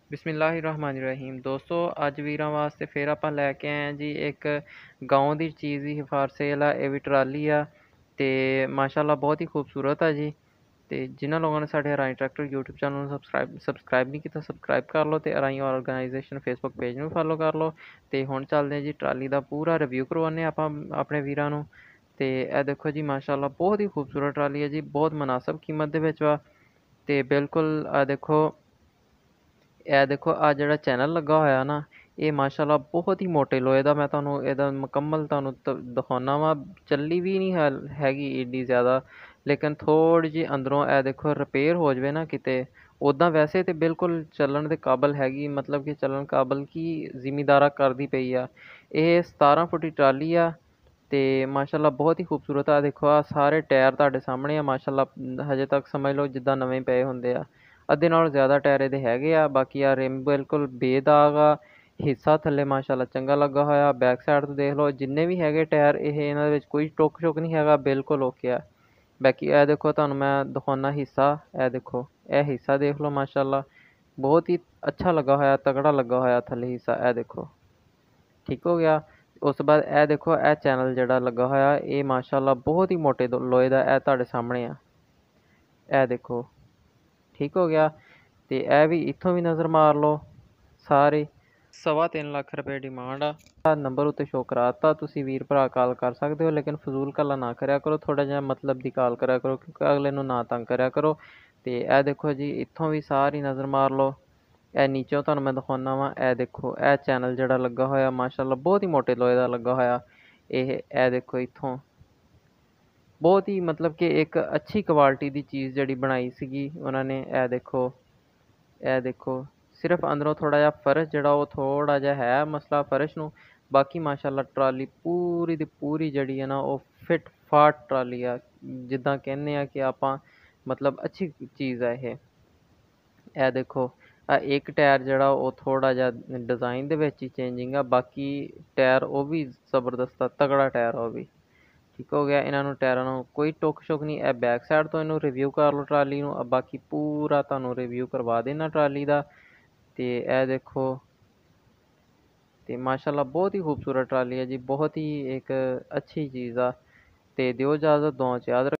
बिस्मिल्लाहिर्रहमानिर्रहीम। दोस्तों ਅੱਜ ਵੀਰਾਂ ਵਾਸਤੇ ਫਿਰ ਆਪਾਂ ਲੈ ਕੇ ਆਏ ਹਾਂ ਜੀ ਇੱਕ ਗਾਉਂ ਦੀ ਚੀਜ਼ ਦੀ ਫਾਰ ਸੇਲ ਆ। ਇਹ ਵੀ ਟਰਾਲੀ ਆ ਤੇ ਮਾਸ਼ਾਅੱਲਾ ਬਹੁਤ ਹੀ ਖੂਬਸੂਰਤ ਆ ਜੀ। ਤੇ ਜਿਨ੍ਹਾਂ ਲੋਕਾਂ ਨੇ ਸਾਡੇ ਹਰਾਈ ਟਰੈਕਟਰ YouTube ਚੈਨਲ ਨੂੰ ਸਬਸਕ੍ਰਾਈਬ ਨਹੀਂ ਕੀਤਾ, ਸਬਸਕ੍ਰਾਈਬ ਕਰ ਲਓ ਤੇ ਹਰਾਈ ਆਰਗੇਨਾਈਜੇਸ਼ਨ ਫੇਸਬੁੱਕ ਪੇਜ ਨੂੰ ਫੋਲੋ ਕਰ ਲਓ। ਤੇ ਹੁਣ ਚੱਲਦੇ ਹਾਂ ਜੀ ਟਰਾਲੀ ਦਾ ਪੂਰਾ ਰਿਵਿਊ ਕਰਵਾਉਂਦੇ ਆਪਾਂ ਆਪਣੇ ਵੀਰਾਂ ਨੂੰ। ਤੇ ਇਹ ਦੇਖੋ ਜੀ ਮਾਸ਼ਾਅੱਲਾ ਬਹੁਤ ਹੀ ਖੂਬਸੂਰਤ ਟਰਾਲੀ ਹੈ ਜੀ, ਬਹੁਤ ਮੁਨਾਸਬ ਕੀਮਤ ਦੇ ਵਿੱਚ ਵਾ। ਤੇ ਬਿਲਕੁਲ ਇਹ ਦੇਖੋ ਆ ਜਿਹੜਾ ਚੈਨਲ ਲੱਗਾ ਹੋਇਆ ਨਾ, ਇਹ ਮਾਸ਼ਾਅੱਲਾ ਬਹੁਤ ਹੀ ਮੋਟੇ ਲੋਹੇ ਦਾ। ਮੈਂ ਤੁਹਾਨੂੰ ਇਹਦਾ ਮੁਕੰਮਲ ਤੁਹਾਨੂੰ ਦਿਖਾਉਂਦਾ ਵਾਂ। ਚੱਲੀ ਵੀ ਨਹੀਂ ਹੈਗੀ ਏਡੀ ਜ਼ਿਆਦਾ, ਲੇਕਿਨ ਥੋੜ੍ਹੀ ਜਿਹੀ ਅੰਦਰੋਂ ਇਹ ਦੇਖੋ ਰਿਪੇਅਰ ਹੋ ਜਾਵੇ ਨਾ ਕਿਤੇ, ਉੱਦਾਂ ਵੈਸੇ ਤਾਂ ਬਿਲਕੁਲ ਚੱਲਣ ਦੇ ਕਾਬਲ ਹੈਗੀ, ਮਤਲਬ ਕਿ ਚੱਲਣ ਕਾਬਲ ਕੀ ਜ਼ਿਮੀਦਾਰਾ ਕਰਦੀ ਪਈ ਆ। ਇਹ 17 ਫੁੱਟੀ ਟਰਾਲੀ ਆ ਤੇ ਮਾਸ਼ਾਅੱਲਾ ਬਹੁਤ ਹੀ ਖੂਬਸੂਰਤ ਆ। ਦੇਖੋ ਆ ਸਾਰੇ ਟਾਇਰ ਤੁਹਾਡੇ ਸਾਹਮਣੇ ਆ ਮਾਸ਼ਾਅੱਲਾ, ਹਜੇ ਤੱਕ ਸਮਝ ਲਓ ਜਿੱਦਾਂ ਨਵੇਂ ਪਏ ਹੁੰਦੇ ਆ। ਅੱਧੇ ਨਾਲੋਂ ਜ਼ਿਆਦਾ ਟਾਇਰ ਇਹਦੇ ਹੈਗੇ ਆ। ਬਾਕੀ ਆ ਰਿਮ ਬਿਲਕੁਲ ਬੇਦਾਗ ਆ, ਹਿੱਸਾ ਥੱਲੇ ਮਾਸ਼ਾਅੱਲਾ ਚੰਗਾ ਲੱਗਾ ਹੋਇਆ। ਬੈਕ ਸਾਈਡ ਤੋਂ ਦੇਖ ਲਓ ਜਿੰਨੇ ਵੀ ਹੈਗੇ ਟਾਇਰ, ਇਹਨਾਂ ਦੇ ਵਿੱਚ ਕੋਈ ਟੁੱਕ ਸ਼ੁੱਕ ਨਹੀਂ ਹੈਗਾ, ਬਿਲਕੁਲ ਓਕੇ ਆ। ਬਾਕੀ ਇਹ ਦੇਖੋ ਤੁਹਾਨੂੰ ਮੈਂ ਦਿਖਾਉਂਦਾ ਹਿੱਸਾ, ਇਹ ਦੇਖੋ ਇਹ ਹਿੱਸਾ ਦੇਖ ਲਓ ਮਾਸ਼ਾਅੱਲਾ ਬਹੁਤ ਹੀ ਅੱਛਾ ਲੱਗਾ ਹੋਇਆ, ਤਗੜਾ ਲੱਗਾ ਹੋਇਆ ਥੱਲੇ ਹਿੱਸਾ, ਇਹ ਦੇਖੋ ਠੀਕ ਹੋ ਗਿਆ। ਉਸ ਤੋਂ ਬਾਅਦ ਇਹ ਦੇਖੋ ਇਹ ਚੈਨਲ ਜਿਹੜਾ ਲੱਗਾ ਹੋਇਆ, ਇਹ ਮਾਸ਼ਾਅੱਲਾ ਬਹੁਤ ਹੀ ਮੋਟੇ ਲੋਹੇ ਦਾ, ਇਹ ਤੁਹਾਡੇ ਸਾਹਮਣੇ ਆ, ਇਹ ਦੇਖੋ ਠੀਕ ਹੋ ਗਿਆ। ਤੇ ਇਹ ਵੀ ਇੱਥੋਂ ਵੀ ਨਜ਼ਰ ਮਾਰ ਲਓ। ਸਾਰੇ 3.25 ਲੱਖ ਰੁਪਏ ਡਿਮਾਂਡ ਆ। ਨੰਬਰ ਉੱਤੇ ਸ਼ੋ ਕਰਾਤਾ, ਤੁਸੀਂ ਵੀਰ ਭਰਾ ਕਾਲ ਕਰ ਸਕਦੇ ਹੋ, ਲੇਕਿਨ ਫਜ਼ੂਲ ਗੱਲਾਂ ਨਾ ਕਰਿਆ ਕਰੋ, ਥੋੜ੍ਹਾ ਜਿਹਾ ਮਤਲਬ ਦੀ ਕਾਲ ਕਰਿਆ ਕਰੋ, ਕਿਉਂਕਿ ਅਗਲੇ ਨੂੰ ਨਾ ਤੰਗ ਕਰਿਆ ਕਰੋ। ਤੇ ਇਹ ਦੇਖੋ ਜੀ ਇੱਥੋਂ ਵੀ ਸਾਰੀ ਨਜ਼ਰ ਮਾਰ ਲਓ। ਇਹ ਨੀਚੋਂ ਤੁਹਾਨੂੰ ਮੈਂ ਦਿਖਾਉਂਦਾ ਵਾਂ, ਇਹ ਦੇਖੋ ਇਹ ਚੈਨਲ ਜਿਹੜਾ ਲੱਗਾ ਹੋਇਆ ਮਾਸ਼ਾਅੱਲਾ ਬਹੁਤ ਹੀ ਮੋਟੇ ਲੋਹੇ ਦਾ ਲੱਗਾ ਹੋਇਆ। ਇਹ ਦੇਖੋ ਇੱਥੋਂ ਬਹੁਤ ਹੀ ਮਤਲਬ ਕਿ ਇੱਕ ਅੱਛੀ ਕੁਆਲਿਟੀ ਦੀ ਚੀਜ਼ ਜਿਹੜੀ ਬਣਾਈ ਸੀਗੀ ਉਹਨਾਂ ਨੇ। ਇਹ ਦੇਖੋ ਸਿਰਫ ਅੰਦਰੋਂ ਥੋੜ੍ਹਾ ਜਿਹਾ ਫਰਸ਼ ਜਿਹੜਾ ਉਹ ਥੋੜ੍ਹਾ ਜਿਹਾ ਹੈ ਮਸਲਾ ਫਰਸ਼ ਨੂੰ। ਬਾਕੀ ਮਾਸ਼ਾਅੱਲਾ ਟਰਾਲੀ ਪੂਰੀ ਦੀ ਪੂਰੀ ਜਿਹੜੀ ਹੈ ਨਾ ਉਹ ਫਿੱਟ ਫਾਟ ਟਰਾਲੀ ਆ, ਜਿੱਦਾਂ ਕਹਿੰਦੇ ਆ ਕਿ ਆਪਾਂ ਮਤਲਬ ਅੱਛੀ ਚੀਜ਼ ਆ ਇਹ। ਇਹ ਦੇਖੋ ਇੱਕ ਟਾਇਰ ਜਿਹੜਾ ਉਹ ਥੋੜ੍ਹਾ ਜਿਹਾ ਡਿਜ਼ਾਈਨ ਦੇ ਵਿੱਚ ਹੀ ਚੇਂਜਿੰਗ ਆ, ਬਾਕੀ ਟਾਇਰ ਉਹ ਵੀ ਜ਼ਬਰਦਸਤ ਆ, ਤਗੜਾ ਟਾਇਰ ਆ ਉਹ ਵੀ ਠੀਕ ਹੋ ਗਿਆ। ਇਹਨਾਂ ਨੂੰ ਟਾਇਰਾਂ ਨੂੰ ਕੋਈ ਟੁੱਕ ਸ਼ੁੱਕ ਨਹੀਂ। ਇਹ ਬੈਕ ਸਾਈਡ ਤੋਂ ਇਹਨੂੰ ਰਿਵਿਊ ਕਰ ਲਓ ਟਰਾਲੀ ਨੂੰ, ਬਾਕੀ ਪੂਰਾ ਤੁਹਾਨੂੰ ਰਿਵਿਊ ਕਰਵਾ ਦੇਣਾ ਟਰਾਲੀ ਦਾ। ਤੇ ਇਹ ਦੇਖੋ ਤੇ ਮਾਸ਼ਾਅੱਲਾ ਬਹੁਤ ਹੀ ਖੂਬਸੂਰਤ ਟਰਾਲੀ ਹੈ ਜੀ, ਬਹੁਤ ਹੀ ਇੱਕ ਅੱਛੀ ਚੀਜ਼ ਆ। ਤੇ ਦਿਓ ਇਜਾਜ਼ਤ, ਦੁਆ 'ਚ ਯਾਦ ਰੱਖੋ।